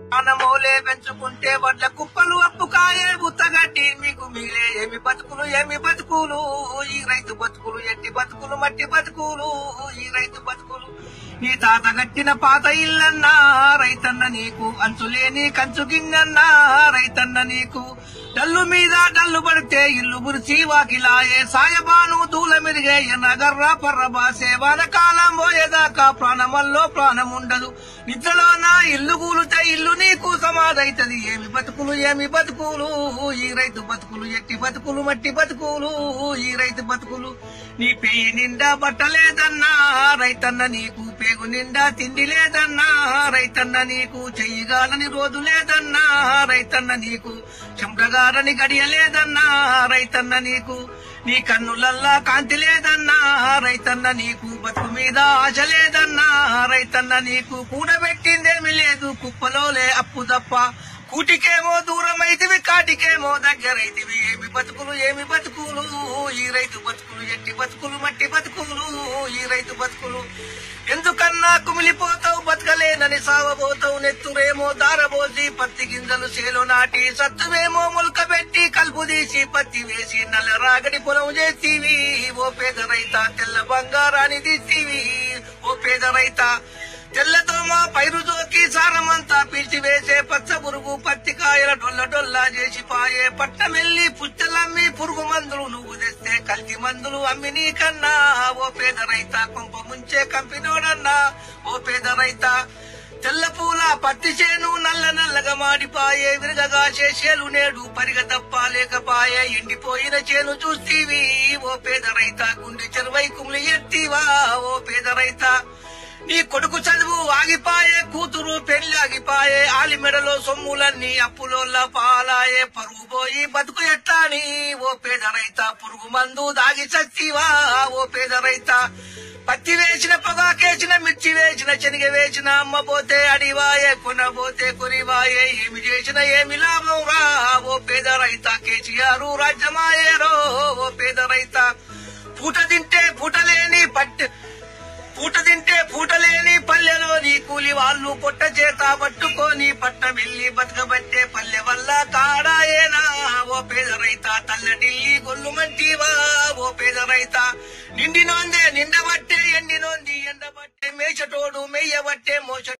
ప్రాణమోలే పెంచుకుంటే వడ్ల కుప్పలు అప్పుకాయే బుత్తగట్టి మీకు మిగిలే ఏమి బతుకులు ఈ రైతు బతుకులు ఎట్టి బతుకులు మట్టి బతుకులు ఈ రైతు బతుకులు నీ తాత గట్టిన పాత ఇల్లన్నా రైతన్న నీకు అంచులేని కంచు గింగన్నా రైతన్న నీకు డల్లు మీద డల్లు పడితే ఇల్లు బురిచి వాకిలాయే సాయబాను దూల మెరిగే ఎనగర్రా పర్రబాసే వానకాలం పోయేదాకా ప్రాణమల్లో ప్రాణముండదు నిద్రలో నా ఇల్లు కూలుతే ఇల్లు నీకు సమాధైతది ఏమి బతుకులు ఈ రైతు బతుకులు ఎట్టి బతుకులు మట్టి బతుకులు ఈ రైతు బతుకులు నీ పేయి నిండా బట్టలేదన్నా రైతన్న నీకు పేగు నిండా తిండి లేదన్నా రైతన్న నీకు చెయ్యగాలని రోజు లేదన్నా రైతన్న నీకు చెంపగారని గడియలేదన్నా రైతన్న నీకు నీ కన్నులల్లా కాంతి లేదన్నా రైతన్న నీకు బతుకు మీద ఆశ లేదన్నా రైతన్న నీకు కూడబెట్టిందేమి లేదు కుప్పలోలే అప్పు తప్ప కూటికేమో దూరమైతివి కాటికేమో దగ్గరైతివి ఏమి బతుకులు ఈ రైతు బతుకులు ఎట్టి బతుకులు మట్టి బతుకులు ఈ రైతు బతుకులు ఎందుకన్నా కుమిలిపోతావు బతకలేనని సావబోతావు నెత్తురేమో దారబోసి పత్తి గింజలు చేలో నాటి సత్తువేమో మొలకబెట్టి కలుపు తీసి పత్తి వేసి నల్ల రాగడి పొలం చేస్తీవి ఓ పేద రైత తెల్ల బంగారాన్ని తీస్తీవి ఓ పేద రైత తెల్లతో మా పైరు జోకి సారమంతా పీల్చివేసే పచ్చ పురుగు పత్తికాయల డొల్ల చేసి పాయే పట్టమెల్లి పుచ్చలమ్మి పురుగు మందులు నువ్వు తెస్తే కల్తీ మందులు అమ్మి నీకన్నా ఓ పేద రైత కొంప ముంచే కంపినోడన్నా ఓ పేద రైత తెల్ల పూల పత్తి చేను నల్లగా మాడిపాయే విరగగా చేసేలు నేడు పరిగ తప్ప లేకపాయే ఎండిపోయిన చేను చూస్తీవి ఓ పేద రైత గుండె చెరువై కుమ్లి ఎత్తివా ఓ పేద రైత నీ కొడుకు చదువు ఆగిపాయే కూతురు పెళ్లి ఆగిపాయే ఆలి మెడలో సొమ్ములన్నీ అప్పులోల్లా పాలాయే పరుగు పోయి బతుకు ఎట్లాని ఓ పేద రైత పురుగు మందు దాగి చచ్చివా ఓ పేద రైత పత్తి వేసిన పొగాకేసిన మిర్చి వేసిన శనగ వేసిన అమ్మ పోతే అడివాయే కొనబోతే కొనివాయే ఏమి చేసిన ఏమి లాభం రా ఓ పేద రైత కేసీఆర్ రాజ్యమాయేరో ఓ పేద రైత పూట తింటే పూటలేని పల్లెలోని కూలి వాళ్ళు పొట్ట చేత పట్టుకొని పట్ట వెళ్ళి బతకబట్టే పల్లె వల్ల కాడాయేనా ఓ పేద రైత తల్లడిల్లి గొల్లు మంటివా ఓ పేద రైత నిండినోందే నిండబట్టే ఎండినోంది ఎండబట్టే మేచటోడు మెయ్యబట్టే మోస